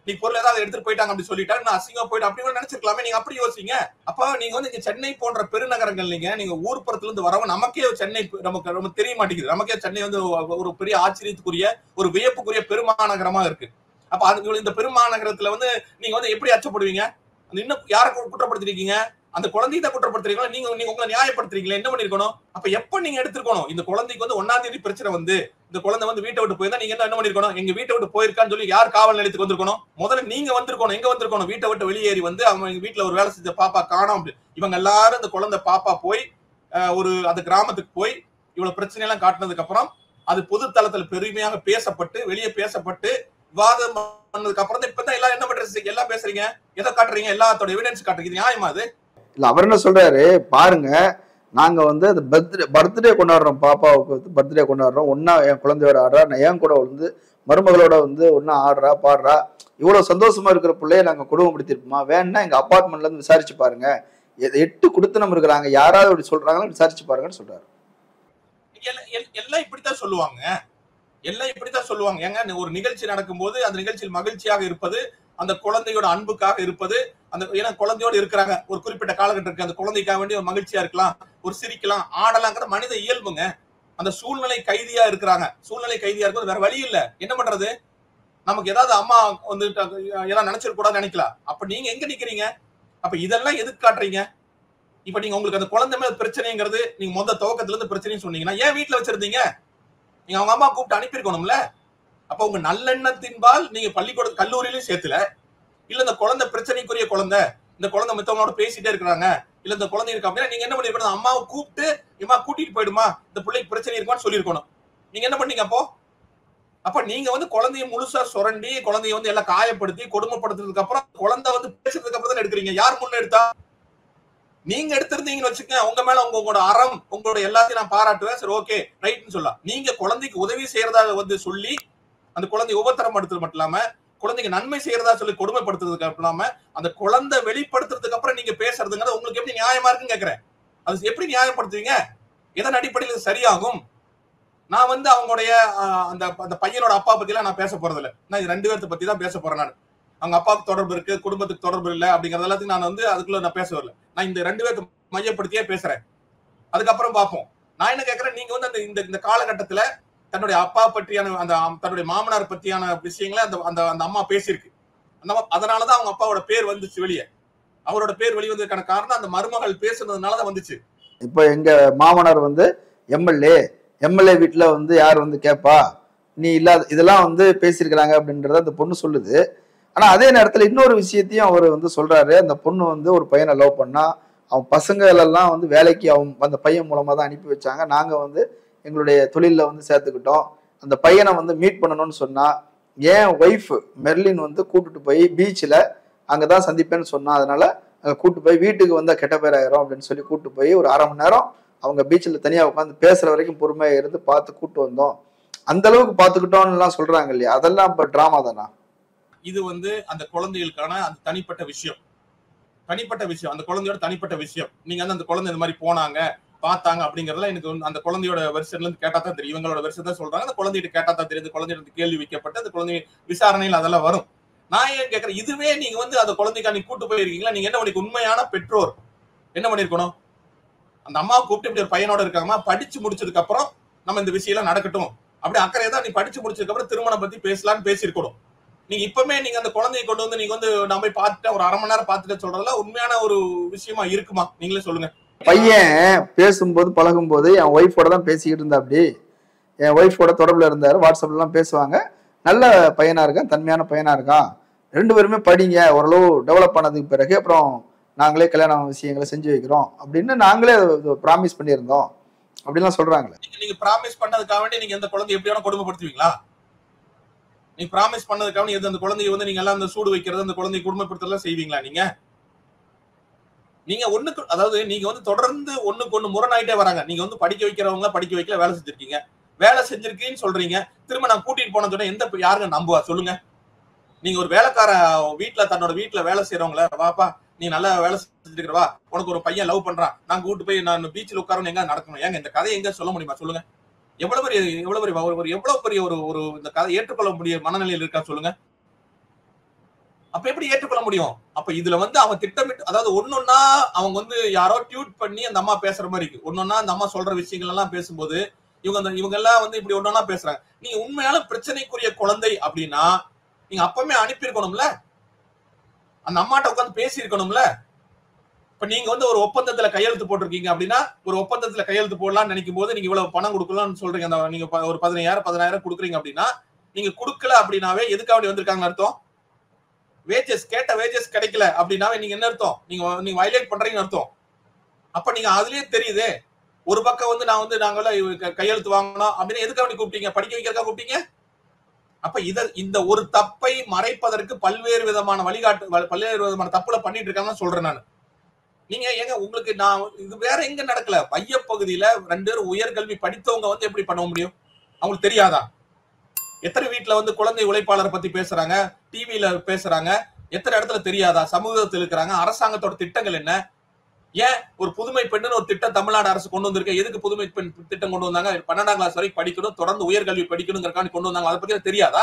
நீ பொருள் ஏதாவது எடுத்துட்டு போயிட்டாங்க அப்படி சொல்லிட்டாங்க, நான் அசிங்கமா போயிட்டு அப்படி நினைச்சிருக்கலாமே. நீங்க அப்படி யோசிங்க. அப்ப நீங்க வந்து இங்க சென்னை போன்ற பெருநகரங்கள், நீங்க நீங்க ஊர்ப்புறத்துல இருந்து வரவங்க, நமக்கே சென்னை நமக்கு ரொம்ப தெரிய மாட்டேங்குது. நமக்கே சென்னை வந்து ஒரு பெரிய ஆச்சரியத்துக்குரிய ஒரு வியப்புக்குரிய பெருமாநகரமா இருக்கு. அப்ப அது இந்த பெருமாநகரத்துல வந்து நீங்க வந்து எப்படி அச்சப்படுவீங்க? இன்னும் யாரை குற்றப்படுத்திருக்கீங்க? அந்த குழந்தையை தான் குற்றப்படுத்துறீங்களா? நீங்க நீங்க உங்களை நியாயப்படுத்துறீங்களா? என்ன பண்ணிருக்கணும்? அப்ப எப்ப நீங்க எடுத்துக்கணும்? இந்த குழந்தைக்கு வந்து ஒன்னாம் தேதி பிரச்சனை வந்து இந்த குழந்தை வந்து வீட்டை விட்டு போயிருந்தா நீங்க என்ன பண்ணிருக்கணும்? எங்க வீட்டை விட்டு போயிருக்கான்னு சொல்லி யார் காவல் நிலையத்துக்கு வந்திருக்கணும்? முதல்ல நீங்க வந்திருக்கணும். எங்க வந்திருக்கணும்? வீட்டை விட்டு வெளியேறி வந்து அவங்க எங்க வீட்டுல ஒரு வேலை செஞ்ச பாப்பா காணோம். இவங்க எல்லாரும் இந்த குழந்தை பாப்பா போய் ஒரு அந்த கிராமத்துக்கு போய் இவ்வளவு பிரச்சனை எல்லாம் காட்டினதுக்கு அப்புறம் அது பொது தளத்துல பெருமையாக பேசப்பட்டு வெளியே பேசப்பட்டு விவாதம் பண்ணதுக்கு அப்புறம் தான் இப்பதான் எல்லாம் என்ன பண்றீங்க? எல்லாம் பேசுறீங்க, எதை காட்டுறீங்க? எல்லாத்தோட எவிடன்ஸ் காட்டுறீங்க. நியாயமா அது? இல்ல, அவர் என்ன சொல்றாரு பாருங்க, நாங்க வந்து அந்த பர்த்டே பர்த்டே கொண்டாடுறோம், பாப்பாவுக்கு வந்து பர்த்டே கொண்டாடுறோம், ஒன்னா என் குழந்தையோட ஆடுறா, நான் என் கூட வந்து மருமகளோட வந்து ஒன்னா ஆடுறா பாடுறா, இவ்வளவு சந்தோஷமா இருக்கிற பிள்ளைய நாங்க குடும்பப்படுத்திருப்போமா? வேணா எங்க அப்பார்ட்மெண்ட்ல இருந்து விசாரிச்சு பாருங்க, எட்டு குடுத்தனம் இருக்கிறாங்க, யாராவது அப்படி சொல்றாங்கன்னு விசாரிச்சு பாருங்கன்னு சொல்றாரு. எல்லாம் இப்படித்தான் சொல்லுவாங்க, எல்லாம் இப்படித்தான் சொல்லுவாங்க. ஏங்க, ஒரு நிகழ்ச்சி நடக்கும் போது அந்த நிகழ்ச்சியில் மகிழ்ச்சியாக இருப்பது, அந்த குழந்தையோட அன்புக்காக இருப்பது, அந்த ஏன்னா குழந்தையோட இருக்கிறாங்க ஒரு குறிப்பிட்ட காலகட்டம் இருக்கு, அந்த குழந்தைக்காக வேண்டி ஒரு மகிழ்ச்சியா இருக்கலாம், ஒரு சிரிக்கலாம், ஆடலாங்கிற மனித இயல்புங்க. அந்த சூழ்நிலை கைதியா இருக்கிறாங்க, சூழ்நிலை கைதியா இருக்கிறது வேற வழி இல்ல. என்ன பண்றது? நமக்கு ஏதாவது அம்மா வந்து ஏதாவது நினைச்சிருக்க கூடாது நினைக்கலாம். அப்ப நீங்க எங்க நிக்கிறீங்க? அப்ப இதெல்லாம் எதுக்கு காட்டுறீங்க? இப்ப நீங்க உங்களுக்கு அந்த குழந்தை மேல பிரச்சனைங்கிறது நீங்க மொத்த துவக்கத்துல இருந்து பிரச்சனைன்னு சொன்னீங்கன்னா ஏன் வீட்டுல வச்சிருந்தீங்க? நீங்க அவங்க அம்மா கூப்பிட்டு அனுப்பியிருக்கணும்ல. அப்ப உங்க நல்லெண்ணத்தின்பால் நீங்க பள்ளிக்கூட கல்லூரியிலும் சேர்த்துல, இல்ல இந்த குழந்தை பிரச்சனைக்குரிய குழந்தை, இந்த குழந்தை மத்தவங்களோட பேசிட்டே இருக்கிறாங்க, இல்ல இந்த குழந்தை இருக்கு அப்படின்னா நீங்க என்ன பண்ணிருக்கணும்? அம்மாவை கூப்பிட்டு இம்மா கூட்டிட்டு போயிடுமா, இந்த பிள்ளைக்கு பிரச்சனை இருக்குமான்னு சொல்லியிருக்கணும். நீங்க என்ன பண்ணீங்க அப்போ? அப்ப நீங்க வந்து குழந்தைய முழுசா சுரண்டி குழந்தைய வந்து எல்லாம் காயப்படுத்தி கொடுமைப்படுத்துறதுக்கு அப்புறம் குழந்தை வந்து பேசுறதுக்கு அப்புறம் தான் எடுக்கிறீங்க. யார் முன்ன எடுத்தா? நீங்க எடுத்திருந்தீங்கன்னு வச்சுக்கோங்க, உங்க மேல உங்களோட அறம் உங்களோட எல்லாத்தையும் நான் பாராட்டுவேன், சரி ஓகே ரைட்னு சொல்லலாம். நீங்க குழந்தைக்கு உதவி செய்யறதா வந்து சொல்லி அந்த குழந்தை உபத்திரம் படுத்துறது மட்டும் இல்லாம குழந்தைக்கு நன்மை செய்யறதா சொல்லி கொடுமைப்படுத்துறதுக்கு இல்லாம அந்த குழந்தை வெளிப்படுத்துறதுக்கு அப்புறம் நீங்க பேசுறதுங்கிறது உங்களுக்கு எப்படி நியாயமா இருக்குன்னு கேக்குறேன். அது எப்படி நியாயப்படுத்துவீங்க? எதன் அடிப்படையில் சரியாகும்? நான் வந்து அவங்களுடைய அந்த அந்த பையனோட அப்பா பத்தி எல்லாம் நான் பேச போறது இல்லை. நான் இது ரெண்டு பேர்த்த பத்தி தான் பேச போறேன். நான் அவங்க அப்பாவுக்கு தொடர்பு இருக்கு, குடும்பத்துக்கு தொடர்பு இல்லை அப்படிங்கறது எல்லாத்தையும் நான் வந்து அதுக்குள்ள நான் பேச வரல. நான் இந்த ரெண்டு பேர்த்த மையப்படுத்தியே பேசுறேன். அதுக்கப்புறம் பார்ப்போம். நான் என்ன கேட்கிறேன், நீங்க வந்து அந்த இந்த இந்த காலகட்டத்துல தன்னுடைய அப்பா பற்றியான அந்த தன்னுடைய மாமனார் பற்றியான விஷயங்களை அந்த அந்த அந்த அம்மா பேசியிருக்கு. அந்த அதனாலதான் அவங்க அப்பாவோட பேர் வந்துச்சு வெளியே. அவரோட பேர் வெளியே வந்ததுக்கான காரணம் அந்த மருமகள் பேசுனதுனாலதான் வந்துச்சு. இப்ப எங்க மாமனார் வந்து எம்எல்ஏ எம்எல்ஏ வீட்டுல வந்து யார் வந்து கேட்பா, நீ இல்லாத இதெல்லாம் வந்து பேசியிருக்கிறாங்க அப்படின்றத அந்த பொண்ணு சொல்லுது. ஆனா அதே நேரத்துல இன்னொரு விஷயத்தையும் அவர் வந்து சொல்றாரு, அந்த பொண்ணு வந்து ஒரு பையனை லவ் பண்ணா, அவன் பசங்கள் எல்லாம் வந்து வேலைக்கு அவன் அந்த பையன் மூலமா தான் அனுப்பி வச்சாங்க, நாங்க வந்து எங்களுடைய தொழில வந்து சேர்த்துக்கிட்டோம், அந்த பையனை வந்து மீட் பண்ணணும்னு சொன்னா ஏன் ஒய்ஃப் மெர்லின் வந்து கூட்டுட்டு போய் பீச்சில் அங்கதான் சந்திப்பேன்னு சொன்னா, அதனால அங்க கூட்டு போய் வீட்டுக்கு வந்தா கெட்ட பேர் ஆயிரும் அப்படின்னு சொல்லி கூட்டு போய் ஒரு அரை மணி நேரம் அவங்க பீச்சில் தனியா உட்காந்து பேசுற வரைக்கும் பொறுமையா இருந்து பார்த்து கூட்டு வந்தோம், அந்த அளவுக்கு பார்த்துக்கிட்டோம்னு எல்லாம் சொல்றாங்க இல்லையா? அதெல்லாம் இப்ப டிராமா தானா? இது வந்து அந்த குழந்தைகளுக்கான அந்த தனிப்பட்ட விஷயம், தனிப்பட்ட விஷயம், அந்த குழந்தையோட தனிப்பட்ட விஷயம். நீங்க வந்து அந்த குழந்தை இந்த மாதிரி போனாங்க பார்த்தாங்க அப்படிங்கறதுல எனக்கு அந்த குழந்தையோட வெர்ஷன்ல இருந்து கேட்டா தான் தெரியும். இவங்களோட வெர்ஷன் தான் சொல்றாங்க, அந்த குழந்தைகிட்ட கேட்டா தான் தெரியுது. குழந்தைகிட்ட கேள்வி வைக்கப்பட்டு அந்த குழந்தை விசாரணையில் அதெல்லாம் வரும். நான் ஏன் கேட்கறேன், இதுவே நீங்க வந்து அந்த குழந்தைக்கு அன்னைக்கு கூட்டு போயிருக்கீங்களா? நீங்க என்ன பண்ணி உண்மையான பெற்றோர் என்ன பண்ணிருக்கணும்? அந்த அம்மா கூப்பிட்டு இப்படி ஒரு பையனோட இருக்காங்கம்மா, படிச்சு முடிச்சதுக்கு அப்புறம் நம்ம இந்த விஷயம் எல்லாம் நடக்கட்டும் அப்படி அக்கறையா தான் நீ படிச்சு முடிச்சதுக்கு அப்புறம் திருமணம் பத்தி பேசலாம்னு பேசியிருக்கணும். நீங்க இப்பவுமே நீங்க அந்த குழந்தையை கொண்டு வந்து நீங்க வந்து நான் போய் பார்த்துட்டு ஒரு அரை மணி நேரம் பார்த்துட்டு சொல்றதுல உண்மையான ஒரு விஷயமா இருக்குமா? நீங்களே சொல்லுங்க. பையன் பேசும்போது பழகும் போது என் ஒய்ஃபோட தான் பேசிக்கிட்டு இருந்தா, அப்படி என் ஒய்ஃபோட தொடர்புல இருந்தாரு, வாட்ஸ்அப்ல எல்லாம் பேசுவாங்க, நல்ல பையனா இருக்கான், தன்மையான பையனா இருக்கான், ரெண்டு பேருமே படிங்க, ஓரளவு டெவலப் பண்ணதுக்கு பிறகு அப்புறம் நாங்களே கல்யாணம் விஷயங்களை செஞ்சு வைக்கிறோம் அப்படின்னு நாங்களே ப்ராமிஸ் பண்ணியிருந்தோம் அப்படின்லாம் சொல்றாங்களே. நீங்க ப்ராமிஸ் பண்ணதுக்காக வேண்டி நீங்க எந்த குழந்தை எப்படியான கொடுமைப்படுத்துவீங்களா? நீங்க ப்ராமிஸ் பண்ணதுக்காக வேண்டி அந்த குழந்தைய வந்து நீங்க எல்லாம் அந்த சூடு வைக்கிறது, அந்த குழந்தைய கொடுமைப்படுத்தலாம் செய்வீங்களா? நீங்க நீங்க ஒண்ணுக்கு அதாவது நீங்க வந்து தொடர்ந்து ஒண்ணுக்கு ஒண்ணு முரணாயிட்டே வராங்க. நீங்க வந்து படிக்க வைக்கிறவங்க படிக்க வைக்கல, வேலை செஞ்சிருக்கீங்க, வேலை செஞ்சிருக்கீன்னு சொல்றீங்க, திரும்ப நான் கூட்டிட்டு போன சொன்னா எந்த யாருங்க நம்புவா சொல்லுங்க? நீங்க ஒரு வேலைக்கார வீட்டுல தன்னோட வீட்டுல வேலை செய்யறவங்கள, வாப்பா நீ நல்லா வேலை செஞ்சுருக்கிறவா, உனக்கு ஒரு பையன் லவ் பண்றான், நான் கூட்டு போய் நான் பீச்சில் உட்காரணும் எங்க நடக்கணும்? ஏங்க இந்த கதையை எங்க சொல்ல முடியுமா சொல்லுங்க? எவ்வளவு பெரிய எவ்வளவு பெரிய ஒரு எவ்வளவு பெரிய ஒரு ஒரு இந்த கதை ஏற்றுக்கொள்ள முடிய மனநிலையில் இருக்கா சொல்லுங்க? அப்ப எப்படி ஏற்றுக்கொள்ள முடியும்? அப்ப இதுல வந்து அவன் திட்டமிட்டு, அதாவது ஒன்னொன்னா அவங்க வந்து யாரோ டியூட் பண்ணி அந்த அம்மா பேசுற மாதிரி இருக்கு. ஒன்னொன்னா அந்த அம்மா சொல்ற விஷயங்கள் எல்லாம் பேசும்போது இவங்க இவங்க எல்லாம் வந்து இப்படி ஒன்னொன்னா பேசுறாங்க. நீங்க உண்மையான பிரச்சனைக்குரிய குழந்தை அப்படின்னா நீங்க அப்பவுமே அனுப்பியிருக்கணும்ல, அந்த அம்மாட்ட உட்காந்து பேசி இருக்கணும்ல. இப்ப நீங்க வந்து ஒரு ஒப்பந்தத்துல கையெழுத்து போட்டிருக்கீங்க அப்படின்னா, ஒரு ஒப்பந்தத்துல கையெழுத்து போடலாம்னு நினைக்கும் போது நீங்க இவ்வளவு பணம் கொடுக்கலாம்னு சொல்றீங்க, அந்த நீங்க ஒரு பதினையாயிரம் பதினாயிரம் கொடுக்குறீங்க அப்படின்னா, நீங்க கொடுக்கல அப்படின்னாவே எதுக்கு அப்படி வந்திருக்காங்க அர்த்தம்? வேஜஸ் கேட்ட வேஜஸ் கிடைக்கல அப்படின்னாவே நீங்க என்ன அர்த்தம்? நீங்க நீங்க வயலேட் பண்றீங்கன்னு அர்த்தம். அப்ப நீங்க அதுலயே தெரியுது. ஒரு பக்கம் வந்து நான் வந்து நாங்கள கையெழுத்து வாங்கணும் அப்படின்னு எதுக்கு அப்படி கூப்பிட்டீங்க? படிக்க வைக்கிறதுக்காக கூப்பிட்டீங்க? அப்ப இத இந்த ஒரு தப்பை மறைப்பதற்கு பல்வேறு விதமான வழிகாட்டு பல்வேறு விதமான தப்புல பண்ணிட்டு இருக்காங்கன்னு சொல்றேன் நான். நீங்க ஏங்க உங்களுக்கு நான் இது வேற எங்க நடக்கல? மையப்பகுதியில ரெண்டு பேரும் உயர்கல்வி படித்தவங்க வந்து எப்படி பண்ண முடியும்? அவங்களுக்கு தெரியாதா? எத்தனை வீட்டுல வந்து குழந்தை உழைப்பாளரை பத்தி பேசுறாங்க, டிவியில பேசுறாங்க, எத்தனை இடத்துல தெரியாதா? சமூகத்தில் இருக்கிறாங்க. அரசாங்கத்தோட திட்டங்கள் என்ன? ஏன் ஒரு புதுமை பெண்ணுன்னு ஒரு திட்டம் தமிழ்நாடு அரசு கொண்டு வந்திருக்கு. எதுக்கு புதுமை பெண் திட்டம் கொண்டு வந்தாங்க? பன்னெண்டாம் கிளாஸ் வரைக்கும் படிக்கணும், தொடர்ந்து உயர்கல்வி படிக்கணுங்கிறக்காண்டி கொண்டு வந்தாங்க. அதை பத்தி தெரியாதா?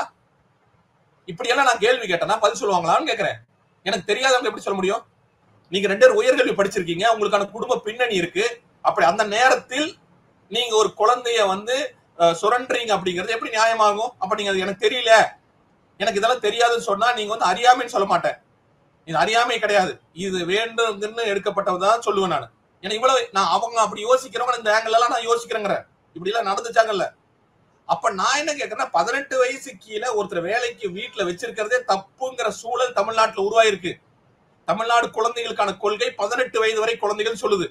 இப்படி எல்லாம் நான் கேள்வி கேட்டேன்னா பதில் சொல்லுவாங்களான்னு கேட்கிறேன். எனக்கு தெரியாதவங்க எப்படி சொல்ல முடியும்? நீங்க ரெண்டு பேரும் உயர்கல்வி படிச்சிருக்கீங்க, உங்களுக்கான குடும்ப பின்னணி இருக்கு. அப்படி அந்த நேரத்தில் நீங்க ஒரு குழந்தைய வந்து சுரண்டீங்க அப்படிங்கிறது எப்படி நியாயமாகும்? அப்ப நீங்க எனக்கு தெரியல, எனக்கு இதெல்லாம் தெரியாதுன்னு சொன்னா நீங்க வந்து அறியாமைன்னு சொல்ல மாட்டேன். இது அறியாமை கிடையாது, இது வேண்டும்னு எடுக்கப்பட்டதான் சொல்லுவேன் நான். ஏன்னா இவ்வளவு நான் அவங்க அப்படி யோசிக்கிறவங்க இந்த ஆங்கிள் எல்லாம் நான் யோசிக்கிறேங்கிற இப்படி எல்லாம் நடந்துச்சாங்கல்ல. அப்ப நான் என்ன கேட்கறேன்னா, பதினெட்டு வயசு கீழே ஒருத்தர் வேலைக்கு வீட்டுல வச்சிருக்கிறதே தப்புங்கிற சூழல் தமிழ்நாட்டுல உருவாயிருக்கு. தமிழ்நாடு குழந்தைகளுக்கான கொள்கை பதினெட்டு வயது வரை குழந்தைகள் சொல்லுது.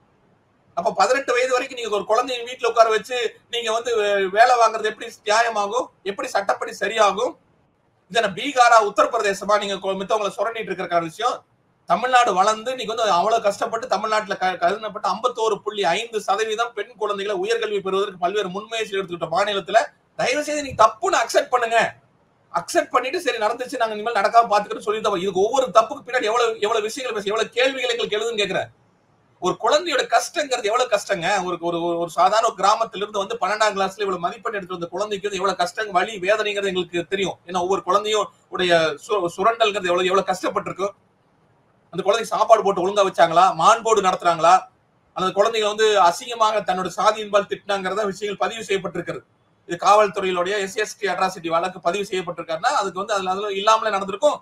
அப்ப பதினெட்டு வயது வரைக்கும் நீங்க ஒரு குழந்தைய வீட்டுல உட்கார வச்சு நீங்க வந்து வேலை வாங்குறது எப்படி நியாயமாகும்? எப்படி சட்டப்படி சரியாகும்? இதன பீகாரா உத்தரப்பிரதேசமா நீங்க மித்தவங்களை சுரண்டிட்டு இருக்கிற விஷயம்? தமிழ்நாடு வளர்ந்து நீங்க வந்து அவ்வளவு கஷ்டப்பட்டு தமிழ்நாட்டுல கருதப்பட்ட ஐம்பத்தோரு புள்ளி ஐந்து சதவீதம் பெண் குழந்தைகளை உயர்கல்வி பெறுவதற்கு பல்வேறு முன்முயற்சி எடுத்துக்கிட்ட மாநிலத்துல தயவு செய்து நீங்க தப்புன்னு அக்செப்ட் பண்ணுங்க. அக்செப்ட் பண்ணிட்டு சரி நடந்துச்சு, நாங்க இனிமேல் நடக்காம பாத்துக்கிட்டு சொல்லி தப்போம். இதுக்கு ஒவ்வொரு தப்புக்கு பின்னாடி எவ்வளவு எவ்வளவு விஷயங்கள் பேச, எவ்வளவு கேள்விகள் எங்களுக்கு எழுதுன்னு கேட்கிறேன். ஒரு குழந்தையோட கஷ்டங்கிறது எவ்வளவு கஷ்டங்க? ஒரு ஒரு சாதாரண ஒரு கிராமத்துல இருந்து வந்து பன்னெண்டாம் கிளாஸ்ல இவ்வளவு மதிப்பெண் எடுத்து வந்த குழந்தைக்கு எவ்வளவு கஷ்டம், வலி, வேதனைங்கிறது எங்களுக்கு தெரியும். ஏன்னா ஒவ்வொரு குழந்தையும் உடைய சுரண்டல்ங்கிறது எவ்வளவு எவ்வளவு கஷ்டப்பட்டிருக்கும். அந்த குழந்தை சாப்பாடு போட்டு ஒழுங்கா வச்சாங்களா? மான்போடு நடத்துறாங்களா? அந்த குழந்தைங்க வந்து அசிங்கமாக தன்னோட சாதியின்பால் திட்டினாங்கிறத விஷயங்கள் பதிவு செய்யப்பட்டிருக்கிறது. இது காவல்துறையினுடைய எஸ்எஸ்டி அட்ராசிட்டி வழக்கு பதிவு செய்யப்பட்டிருக்காருன்னா அதுக்கு வந்து அதுல அதுல இல்லாமலே நடந்திருக்கும்.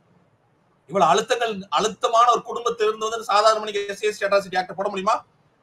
இவ்வளவு அழுத்தங்கள் அழுத்தமான ஒரு குடும்பத்திலிருந்து வந்து சாதாரண மணிக்கு எஸ்எஸ்டி அட்ராசிட்டி ஆக்ட் போட முடியுமா?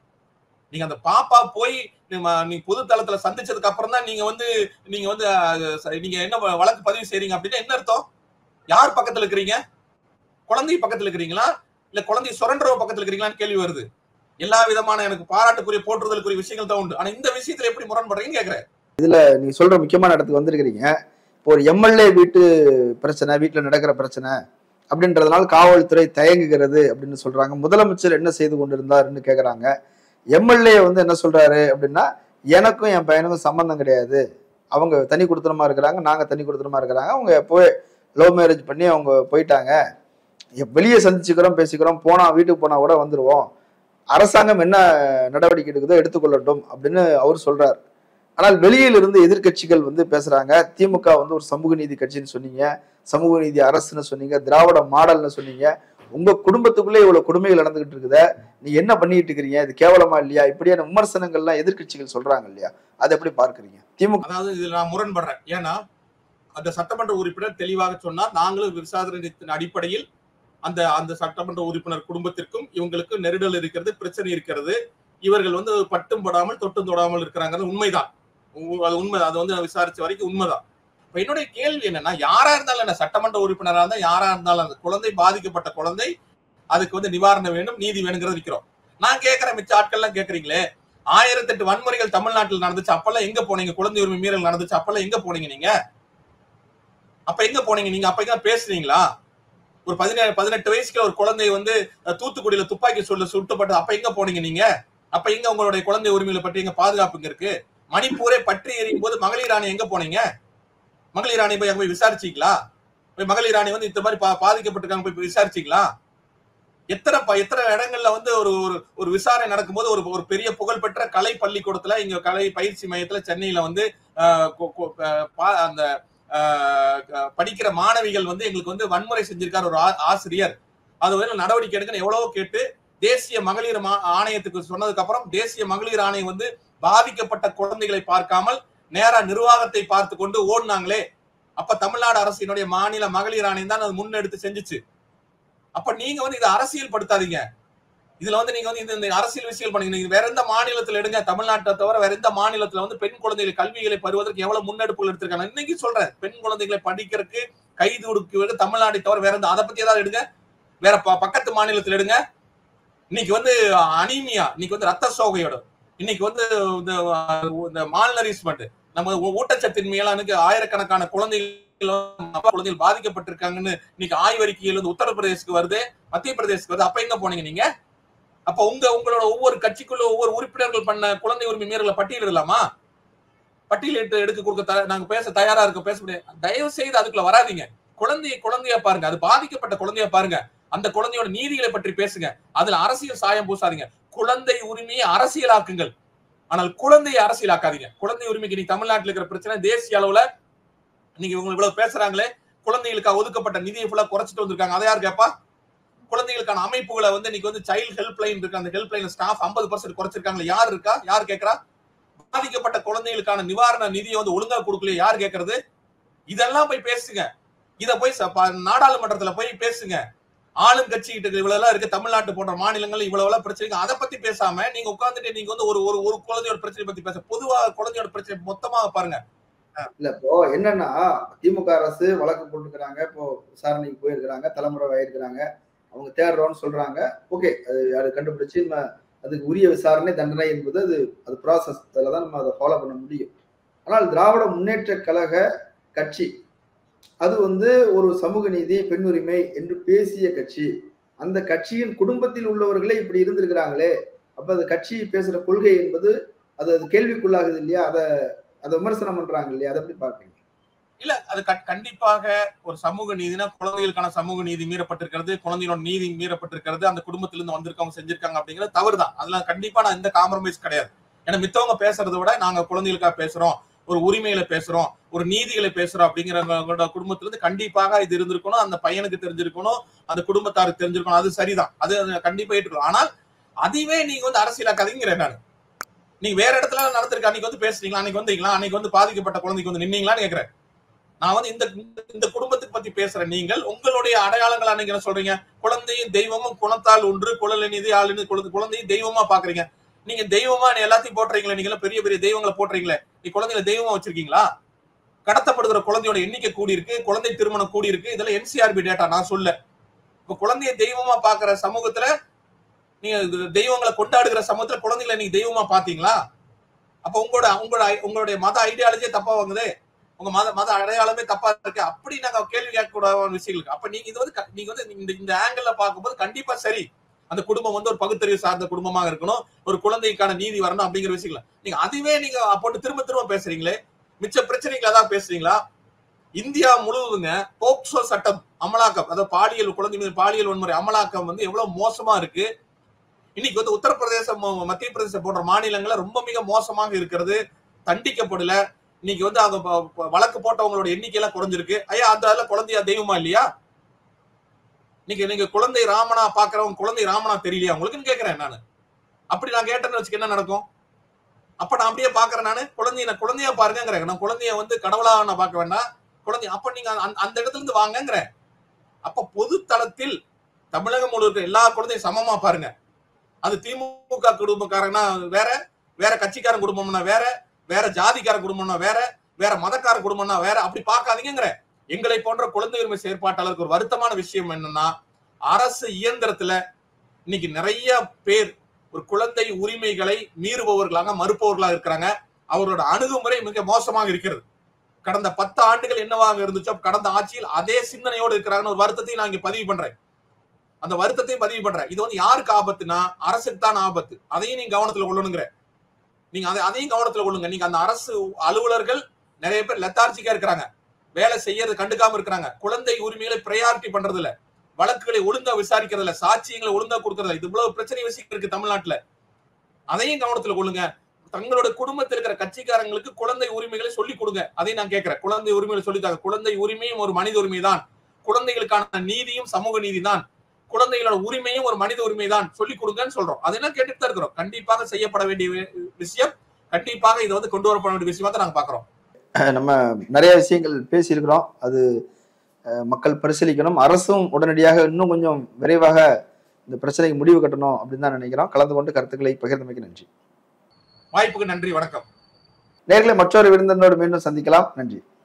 நீங்க அந்த பாப்பா போய் நீங்க பொது தளத்துல சந்திச்சதுக்கு அப்புறம் தான் நீங்க வந்து நீங்க வந்து நீங்க என்ன வழக்கு பதிவு செய்றீங்க அப்படின்னா என்ன அர்த்தம்? யார் பக்கத்துல இருக்கிறீங்க? குழந்தை பக்கத்துல இருக்கிறீங்களா இல்ல குழந்தை சுரண்டரவ பக்கத்துல இருக்கிறீங்களான்னு கேள்வி வருது. எல்லா விதமான எனக்கு பாராட்டுக்குரிய போற்றுதலுக்குரிய விஷயங்கள் தான் உண்டு. ஆனா இந்த விஷயத்துல எப்படி முரண்படுறீங்கன்னு கேக்குறேன். இதுல நீங்க சொல்ற முக்கியமான இடத்துக்கு வந்திருக்கிறீங்க. இப்போ ஒரு எம்எல்ஏ வீட்டு பிரச்சனை, வீட்டுல நடக்கிற பிரச்சனை அப்படின்றதுனால காவல்துறை தயங்குகிறது அப்படின்னு சொல்றாங்க. முதலமைச்சர் என்ன செய்து கொண்டிருந்தாருன்னு கேக்குறாங்க. எம்எல்ஏ வந்து என்ன சொல்றாரு அப்படின்னா, எனக்கும் என் பையனுக்கும் சம்பந்தம் கிடையாது, அவங்க தனி குடுத்தனமா இருக்கிறாங்க, நாங்க தனி குடுத்தனமா இருக்கிறாங்க, அவங்க போய் லவ் மேரேஜ் பண்ணி அவங்க போயிட்டாங்க, வெளியே சந்திச்சுக்கிறோம் பேசிக்கிறோம், போனா வீட்டுக்கு போனா கூட வந்துருவோம், அரசாங்கம் என்ன நடவடிக்கை எடுக்குதோ எடுத்துக்கொள்ளட்டும் அப்படின்னு அவர் சொல்றாரு. ஆனால் வெளியில இருந்து எதிர்கட்சிகள் வந்து பேசுறாங்க. திமுக வந்து ஒரு சமூக நீதி கட்சின்னு சொன்னீங்க, சமூக நீதி அரசுன்னு சொன்னீங்க, திராவிட மாடல்னு சொன்னீங்க, உங்க குடும்பத்துக்குள்ளே இவ்வளவு கொடுமைகள் நடந்துகிட்டு இருக்குத, நீ என்ன பண்ணிட்டு இருக்கிறீங்க, இது கேவலமா இல்லையா, இப்படியான விமர்சனங்கள்லாம் எதிர்கட்சிகள் சொல்றாங்க இல்லையா, அதை எப்படி பார்க்கறீங்க? திமுக அதாவது இதுல நான் முரண்படுறேன். ஏன்னா அந்த சட்டமன்ற உறுப்பினர் தெளிவாக சொன்னார், நாங்களும் விசாரணையின் அடிப்படையில் அந்த அந்த சட்டமன்ற உறுப்பினர் குடும்பத்திற்கும் இவங்களுக்கு நெருடல் இருக்கிறது, பிரச்சனை இருக்கிறது, இவர்கள் வந்து பட்டும் படாமல் தொட்டும் தொடாமல் இருக்கிறாங்க, உண்மைதான், அது உண்மை, அது வந்து விசாரிச்ச வரைக்கும் உண்மைதான். இப்ப என்னுடைய கேள்வி என்னன்னா, யாரா இருந்தாலும் என்ன, சட்டமன்ற உறுப்பினரா இருந்தா யாரா இருந்தாலும் அந்த குழந்தை பாதிக்கப்பட்ட குழந்தை அதுக்கு வந்து நிவாரணம் வேணும், நீதி வேணுங்கிறது விக்கிறோம். நான் கேட்கிறேன், மிச்ச ஆட்கள் எல்லாம் கேட்கறீங்களே, ஆயிரத்தி எட்டு வன்முறைகள் தமிழ்நாட்டில் நடந்துச்சு, அப்பெல்லாம் எங்க போனீங்க? குழந்தை உரிமை மீறல் நடந்துச்சு, அப்பெல்லாம் எங்க போனீங்க நீங்க? அப்ப எங்க போனீங்க நீங்க? அப்ப எங்க பேசுறீங்களா? ஒரு பதினேழு பதினெட்டு வயசுக்கு ஒரு குழந்தை வந்து தூத்துக்குடியில துப்பாக்கி சொல்ல சுட்டுப்பட்டது, அப்ப எங்க போனீங்க நீங்க? அப்ப எங்க உங்களுடைய குழந்தை உரிமைகளை பற்றி எங்க பாதுகாப்புங்க இருக்கு? மணிப்பூரே பற்றி எறியும் போது மகளிர் ராணி எங்க போனீங்க? மகளிர் ராணி போய் அங்க போய் விசாரிச்சீங்களா? மகளிர் ராணி வந்து இந்த மாதிரி பாதிக்கப்பட்டிருக்காங்க போய் விசாரிச்சீங்களா? எத்தனை எத்தனை இடங்கள்ல வந்து ஒரு ஒரு விசாரணை நடக்கும்போது ஒரு ஒரு பெரிய புகழ்பெற்ற கலை பள்ளிக்கூடத்துல, இங்க கலை பயிற்சி மையத்துல சென்னையில வந்து அந்த படிக்கிற மாணவிகள் வந்து எங்களுக்கு வந்து வன்முறை செஞ்சிருக்காரு ஒரு ஆசிரியர், அது வந்து நடவடிக்கை எடுக்கணும் எவ்வளவோ கேட்டு தேசிய மகளிர் ஆணையத்துக்கு சொன்னதுக்கு அப்புறம் தேசிய மகளிர் ஆணையம் வந்து பாதிக்கப்பட்ட குழந்தைகளை பார்க்காமல் நேரா நிர்வாகத்தை பார்த்து கொண்டு ஓடினாங்களே. அப்ப தமிழ்நாடு அரசினுடைய மாநில மகளிர் ஆணையம் தான் அது முன்னெடுத்து செஞ்சுச்சு. அப்ப நீங்க வந்து இதை அரசியல் படுத்தாதீங்க. இதுல வந்து நீங்க வந்து இந்த அரசியல் விஷயம் பண்ணீங்க. நீங்க வேற எந்த மாநிலத்துல எடுங்க, தமிழ்நாட்டை தவிர வேற எந்த மாநிலத்துல வந்து பெண் குழந்தைகளை கல்விகளை பெறுவதற்கு எவ்வளவு முன்னெடுப்புகள் எடுத்திருக்காங்க. இன்னைக்கு சொல்றேன், பெண் குழந்தைகளை படிக்கிறதுக்கு கைது கொடுக்க தமிழ்நாட்டை தவிர வேற எந்த, அதை பத்தி ஏதாவது எடுங்க, வேற பக்கத்து மாநிலத்துல எடுங்க. இன்னைக்கு வந்து அனீமியா, இன்னைக்கு வந்து ரத்த சோகையோட, இன்னைக்கு வந்து இந்த மால்நரிஸ்மெண்ட், நம்ம ஊட்டச்சத்தின்மையெல்லாம் ஆயிரக்கணக்கான குழந்தைகள் குழந்தைகள் பாதிக்கப்பட்டிருக்காங்கன்னு இன்னைக்கு ஆய்வறிக்கையில் வந்து உத்தரப்பிரதேசத்துக்கு வருது, மத்திய பிரதேசத்துக்கு வருது. அப்ப எங்க போனீங்க நீங்க? அப்ப உங்க உங்களோட ஒவ்வொரு கட்சிக்குள்ள ஒவ்வொரு உறுப்பினர்கள் பண்ண குழந்தை உரிமை மீறலை பட்டியலிடலாமா? பட்டியலிட்டு எடுக்க கொடுக்க நாங்க பேச தயாரா இருக்க, பேச முடியாது. தயவு செய்து அதுக்குள்ள வராதிங்க. குழந்தைய குழந்தையா பாருங்க, அது பாதிக்கப்பட்ட குழந்தையா பாருங்க, அந்த குழந்தையோட நீதிகளை பற்றி பேசுங்க. அதுல அரசியல் சாயம் பூசாதீங்க. குழந்தை உரிமையை அரசியலாக்குங்கள், ஆனால் குழந்தையை அரசியலாக்காதீங்க. குழந்தை உரிமைக்கு நீ தமிழ்நாட்டில் இருக்கிற பிரச்சனை தேசிய அளவுல நீங்க இவங்க இவ்வளவு பேசுறாங்களே, குழந்தைகளுக்கு ஒதுக்கப்பட்ட நிதியை ஃபுல்லா குறைச்சிட்டு வந்திருக்காங்க. அதை யார் கேப்பா? குழந்தைகளுக்கான அமைப்புகளை வந்து இன்னைக்கு வந்து சைல்டு ஹெல்ப் லைன் இருக்கு, அந்த ஹெல்ப் லைன் ஸ்டாஃப் ஐம்பது பர்சன்ட் குறைச்சிருக்காங்க. யார் இருக்கா? யார் கேட்கறா? பாதிக்கப்பட்ட குழந்தைகளுக்கான நிவாரண நிதியை வந்து ஒழுங்கா கொடுக்கல, யார் கேட்கறது? இதெல்லாம் போய் பேசுங்க. இத போய் நாடாளுமன்றத்துல போய் பேசுங்க. ஆளும் கட்சி கிட்ட இவ்வளவு எல்லாம் இருக்கு, தமிழ்நாட்டு போன்ற மாநிலங்கள் இவ்வளவு எல்லாம் பிரச்சனை, அதை பத்தி பேசாம நீங்க உட்கார்ந்துட்டு நீங்க வந்து ஒரு ஒரு குழந்தையோட பிரச்சனை பத்தி பேச, பொதுவாக குழந்தையோட பிரச்சனை மொத்தமாக பாருங்க. இல்ல இப்போ என்னன்னா, திமுக அரசு வழக்கு போட்டுக்கிறாங்க, இப்போ விசாரணைக்கு போயிருக்கிறாங்க, தலைமுறை ஆயிருக்கிறாங்க, அவங்க தேடுறோம்னு சொல்றாங்க. ஓகே, அது அது கண்டுபிடிச்சு அதுக்கு உரிய விசாரணை தண்டனை என்பது அது அது ப்ராசஸ், அதில் தான் நம்ம அதை ஃபாலோ பண்ண முடியும். ஆனால் திராவிட முன்னேற்ற கழக கட்சி அது வந்து ஒரு சமூக நீதி, பெண் உரிமை என்று பேசிய கட்சி. அந்த கட்சியின் குடும்பத்தில் உள்ளவர்களே இப்படி இருந்திருக்கிறாங்களே, அப்ப அது கட்சி பேசுற கொள்கை என்பது அது அது கேள்விக்குள்ளாகுது இல்லையா? அதை அதை விமர்சனம் பண்றாங்க இல்லையா? அதை எப்படி பார்க்குறீங்க? இல்ல, அது கண்டிப்பாக ஒரு சமூக நீதினா குழந்தைகளுக்கான சமூக நீதி மீறப்பட்டிருக்கிறது, குழந்தைகளோட நீதி மீறப்பட்டிருக்கிறது, அந்த குடும்பத்திலிருந்து வந்திருக்கவங்க செஞ்சிருக்காங்க அப்படிங்கிறது தவறுதான். அதெல்லாம் கண்டிப்பா நான் எந்த காம்ப்ரமைஸ் கிடையாது. ஏன்னா மித்தவங்க பேசுறதை விட நாங்க குழந்தைகளுக்காக பேசுறோம், ஒரு உரிமைகளை பேசுறோம், ஒரு நீதிகளை பேசுறோம் அப்படிங்கிற குடும்பத்திலிருந்து கண்டிப்பாக இது இருந்திருக்கணும், அந்த பையனுக்கு தெரிஞ்சிருக்கணும், அந்த குடும்பத்தாருக்கு தெரிஞ்சிருக்கணும். அது சரிதான், அது கண்டிப்பா ஏற்றுக்கணும். ஆனால் அதுவே நீங்க வந்து அரசியலாக்காதீங்கிறேன். நான் நீங்க வேற இடத்துல நடத்திருக்க, அன்னைக்கு வந்து பேசுறீங்களா, அன்னைக்கு வந்தீங்களா, அன்னைக்கு வந்து பாதிக்கப்பட்ட குழந்தைக்கு வந்து நின்னீங்களான்னு கேட்கிறேன். நான் வந்து இந்த இந்த குடும்பத்துக்கு பத்தி பேசுறேன். நீங்கள் உங்களுடைய அடையாளங்கள் அன்னைக்கு என்ன சொல்றீங்க? குழந்தையும் தெய்வமும் குணத்தால் ஒன்று, குழல் நிதி ஆளுன்னு குழந்தையும் தெய்வமா பாக்குறீங்க. நீங்க தெய்வமா எல்லாத்தையும் போட்டுறீங்களே, நீங்க பெரிய பெரிய தெய்வங்களை போட்டுறீங்களே, நீ குழந்தைகளை தெய்வமா வச்சிருக்கீங்களா? கடத்தப்படுகிற குழந்தையோட எண்ணிக்கை கூடி இருக்கு, குழந்தை திருமணம் கூடி இருக்கு. இதெல்லாம் என்சிஆர்பி டேட்டா, நான் சொல்ல. இப்ப குழந்தைய தெய்வமா பாக்குற சமூகத்துல, நீங்க தெய்வங்களை கொண்டாடுகிற சமூகத்துல குழந்தைகளை நீங்க தெய்வமா பாத்தீங்களா? அப்ப உங்களோட உங்களோட உங்களுடைய மத ஐடியாலஜியே தப்பா வாங்குது, உங்க மத மத அடையாளமே தப்பா இருக்கு. அப்படி நாங்க கேள்வி கேட்கக்கூடாத விஷயங்களுக்கு அப்ப நீங்க இது வந்து நீங்க வந்து இந்த இந்த ஆங்கிள் பார்க்கும்போது கண்டிப்பா சரி, அந்த குடும்பம் வந்து ஒரு பகுத்தறிவு சார்ந்த குடும்பமாக இருக்கணும், ஒரு குழந்தைக்கான நீதி வரணும் அப்படிங்கிற விஷயங்கள நீங்க அதுவே நீங்க போட்டு திரும்ப திரும்ப பேசுறீங்களே. மிச்ச பிரச்சனைகளை தான் பேசுறீங்களா? இந்தியா முழுவதுங்க போக்சோ சட்டம் அமலாக்கம், அதாவது பாலியல் குழந்தை மீது பாலியல் வன்முறை அமலாக்கம் வந்து எவ்வளவு மோசமா இருக்கு. இன்னைக்கு வந்து உத்தரப்பிரதேசம், மத்திய பிரதேசம் போன்ற மாநிலங்கள ரொம்ப மிக மோசமாக இருக்கிறது, தண்டிக்கப்படல. இன்னைக்கு வந்து அவங்க வழக்கு போட்டவங்களோட எண்ணிக்கை எல்லாம் குறைஞ்சிருக்கு. ஐயா, அந்த குழந்தையா தெய்வமா இல்லையா? நீங்க நீங்க குழந்தை ராமனா பாக்குறவங்க குழந்தை ராமனா தெரியலையா உங்களுக்குன்னு கேட்கிறேன் நானு. அப்படி நான் கேட்டேன்னு வச்சுக்க என்ன நடக்கும்? அப்ப நான் அப்படியே பாக்குறேன் நானு, குழந்தைய நான் குழந்தையா பாருங்கிறேன். நான் குழந்தைய வந்து கடவுளா நான் பார்க்க வேண்டாம், குழந்தை அப்ப நீங்க அந்த இடத்துல இருந்து வாங்குங்கிறேன். அப்ப பொது தளத்தில் தமிழகம் முழுக்க எல்லா குழந்தையும் சமமா பாருங்க. அது திமுக குடும்பக்காரங்கன்னா வேற, வேற கட்சிக்காரன் குடும்பம்னா வேற, வேற ஜாதிக்கார குடும்பம்னா வேற, வேற மதக்கார குடும்பம்னா வேற, அப்படி பார்க்காதீங்கிற. எங்களை போன்ற குழந்தை உரிமை செயற்பாட்டாளருக்கு ஒரு வருத்தமான விஷயம் என்னன்னா, அரசு இயந்திரத்துல இன்னைக்கு நிறைய பேர் ஒரு குழந்தை உரிமைகளை மீறுபவர்களாக மறுப்பவர்களாக இருக்கிறாங்க. அவரோட அணுகுமுறை மிக மோசமாக இருக்கிறது. கடந்த பத்து ஆண்டுகள் என்னவாக இருந்துச்சோ கடந்த ஆட்சியில் அதே சிந்தனையோடு இருக்கிறாங்கன்னு ஒரு வருத்தத்தையும் நான் இங்க பதிவு பண்றேன். அந்த வருத்தத்தையும் பதிவு பண்றேன். இது வந்து யாருக்கு ஆபத்துனா அரசுக்கு தான் ஆபத்து. அதையும் நீங்க கவனத்துல கொள்ளணுங்கிற. நீங்க அதை அதையும் கவனத்துல கொள்ளுங்க. நீங்க அந்த அரசு அலுவலர்கள் நிறைய பேர் லெத்தார்ஜிக்கா இருக்கிறாங்க, வேலை செய்யறது கண்டுக்காம இருக்கிறாங்க, குழந்தை உரிமைகளை பிரையாரிட்டி பண்றது இல்ல, வழக்குகளை ஒழுங்கா விசாரிக்கிறது இல்ல, சாட்சியங்களை ஒழுங்கா கொடுக்கறது இல்ல. இது இவ்வளவு பிரச்சனை விஷயம் இருக்கு தமிழ்நாட்டுல. அதையும் கவனத்துல கொள்ளுங்க. தங்களோட குடும்பத்தில் இருக்கிற கட்சிக்காரங்களுக்கு குழந்தை உரிமைகளை சொல்லிக் கொடுங்க. அதை நான் கேட்கிறேன். குழந்தை உரிமைகளை சொல்லித்தாங்க. குழந்தை உரிமையும் ஒரு மனித உரிமை தான். குழந்தைகளுக்கான நீதியும் சமூக நீதி தான். குழந்தைகளோட உரிமையும் ஒரு மனித உரிமை தான். சொல்லிக் கொடுங்கன்னு சொல்றோம். அதெல்லாம் கேட்டுட்டு தான் இருக்கிறோம். கண்டிப்பாக செய்யப்பட வேண்டிய விஷயம். கண்டிப்பாக இதை வந்து கொண்டு வரப்பட வேண்டிய விஷயமா தான் நாங்க பாக்குறோம். நம்ம நிறைய விஷயங்கள் பேசியிருக்கிறோம். அது மக்கள் பரிசீலிக்கணும். அரசும் உடனடியாக இன்னும் கொஞ்சம் விரைவாக இந்த பிரச்சனைக்கு முடிவு கட்டணும் அப்படின்னு தான் நினைக்கிறோம். கலந்து கொண்டு கருத்துக்களை பகிர்ந்தமைக்கு நன்றி. வாய்ப்புக்கு நன்றி. வணக்கம். நேர்களை மற்றொரு விருந்தினரோடு மீண்டும் சந்திக்கலாம். நன்றி.